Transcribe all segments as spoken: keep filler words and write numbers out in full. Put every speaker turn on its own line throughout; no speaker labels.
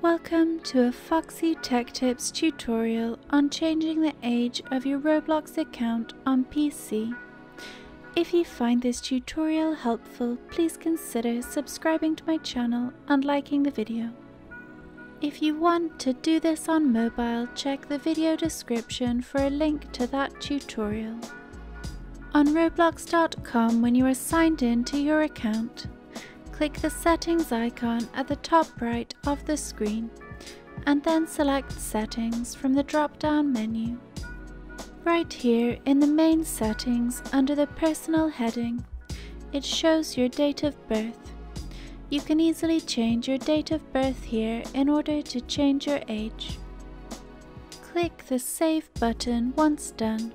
Welcome to a Foxy Tech Tips tutorial on changing the age of your Roblox account on P C. If you find this tutorial helpful, please consider subscribing to my channel and liking the video. If you want to do this on mobile, check the video description for a link to that tutorial. On roblox dot com, when you are signed in to your account, click the settings icon at the top right of the screen and then select Settings from the drop-down menu. Right here in the main settings under the personal heading, it shows your date of birth. You can easily change your date of birth here in order to change your age. Click the Save button once done.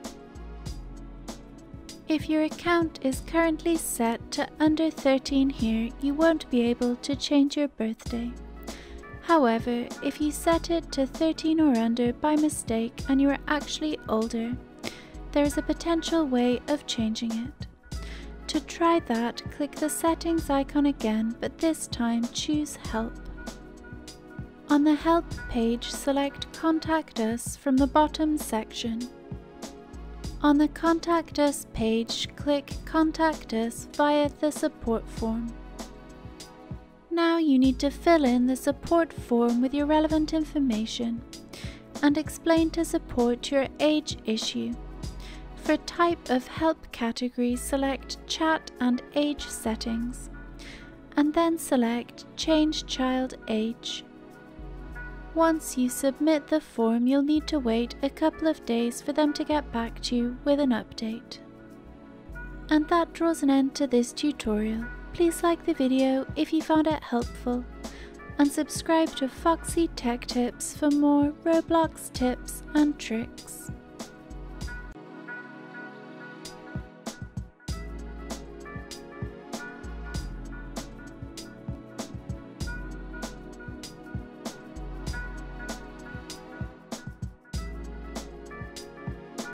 If your account is currently set to under thirteen here, you won't be able to change your birthday. However, if you set it to thirteen or under by mistake and you are actually older, there is a potential way of changing it. To try that, click the settings icon again, but this time choose Help. On the Help page, select Contact Us from the bottom section. On the Contact Us page, click Contact Us via the support form. Now you need to fill in the support form with your relevant information and explain to support your age issue. For type of help category, select Chat and Age Settings, and then select Change Child Age. Once you submit the form, you'll need to wait a couple of days for them to get back to you with an update. And that draws an end to this tutorial. Please like the video if you found it helpful, and subscribe to Foxy Tech Tips for more Roblox tips and tricks.